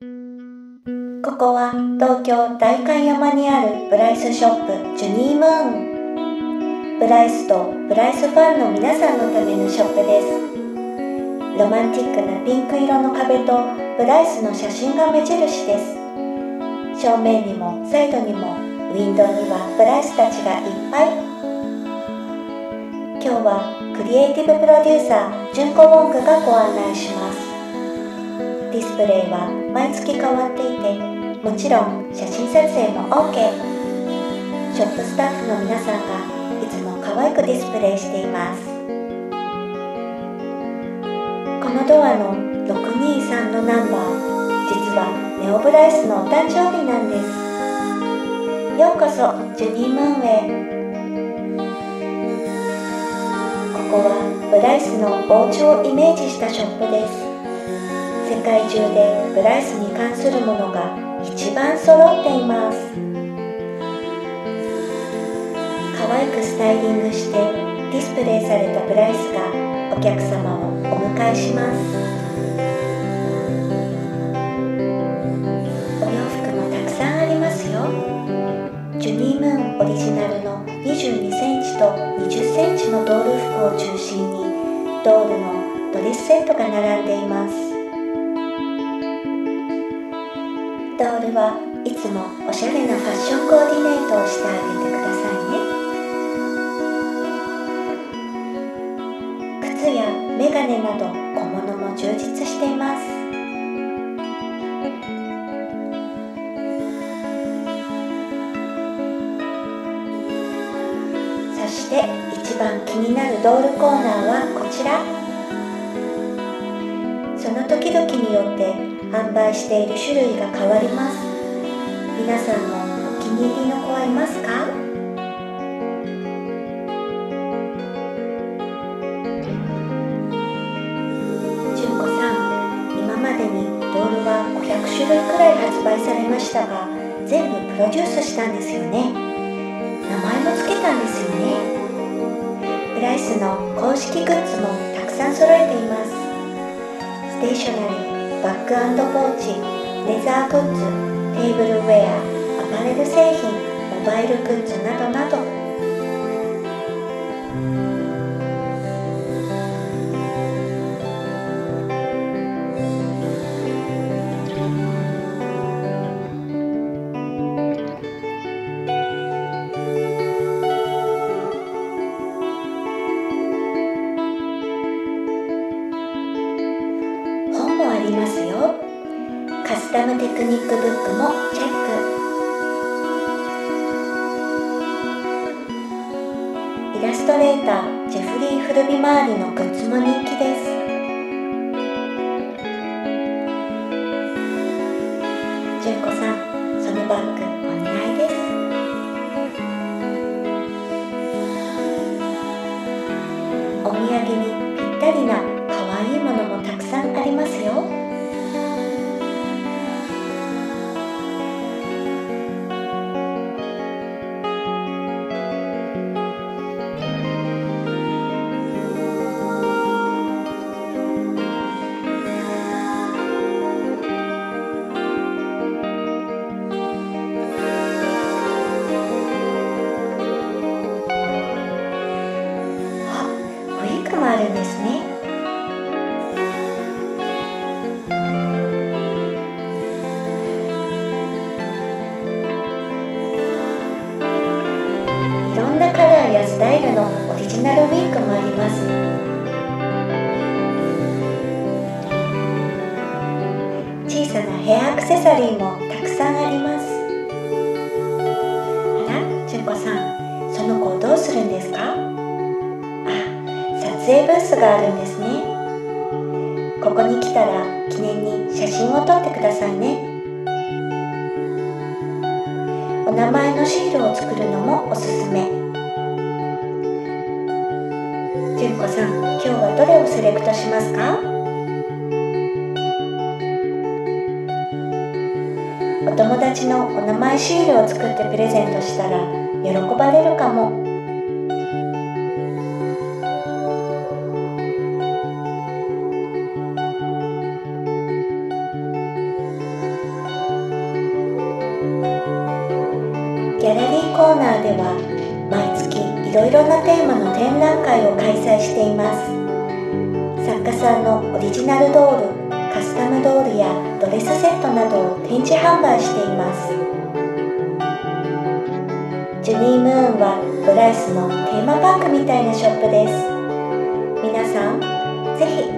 ここは東京代官山にあるブライスショップジュニームーン。ブライスとブライスファンの皆さんのためのショップです。ロマンティックなピンク色の壁とブライスの写真が目印です。正面にもサイドにもウィンドウにはブライスたちがいっぱい。今日はクリエイティブプロデューサージュンコ・ウォングがご案内します。ディスプレイは毎月変わっていて、もちろん写真撮影も OK。 ショップスタッフの皆さんがいつも可愛くディスプレイしています。このドアの623のナンバー、実はネオブライスのお誕生日なんです。ようこそジュニームーンへ。ここはブライスのお家をイメージしたショップです。世界中でブライスに関するものが一番揃っています。可愛くスタイリングしてディスプレイされたブライスがお客様をお迎えします。お洋服もたくさんありますよ。ジュニームーンオリジナルの22センチと20センチのドール服を中心にドールのドレスセットが並んでいます。ドールはいつもおしゃれなファッションコーディネートをしてあげてくださいね。靴やメガネなど小物も充実しています。そして一番気になるドールコーナーはこちら。その時々によって販売している種類が変わります。皆さんのお気に入りの子はいますか？純子さん、今までにドールは500種類くらい発売されましたが、全部プロデュースしたんですよね。名前も付けたんですよね。ブライスの公式グッズもたくさん揃えています。ステーショナリー、バッグ&ポーチ、レザーグッズ、テーブルウェア、アパレル製品、モバイルグッズなどなど。本もありますよ。カスタムテクニックブックもチェック。イラストレータージェフリー・フルビ周りのグッズも人気です。純子さん、そのバッグお似合いです。お土産にぴったりな可愛いものもたくさんありますよ。ウィッグもあるんですね。いろんなカラーやスタイルのオリジナルウィッグもあります。小さなヘアアクセサリーもたくさんあります。あら、純子さん、その子をどうするんですか？撮影ブースがあるんですね。ここに来たら記念に写真を撮ってくださいね。お名前のシールを作るのもおすすめ。純子さん、今日はどれをセレクトしますか？お友達のお名前シールを作ってプレゼントしたら喜ばれるかも。 では毎月いろいろなテーマの展覧会を開催しています。作家さんのオリジナルドール、カスタムドールやドレスセットなどを展示販売しています。ジュニームーンはブライスのテーマパークみたいなショップです。皆さん、ぜひ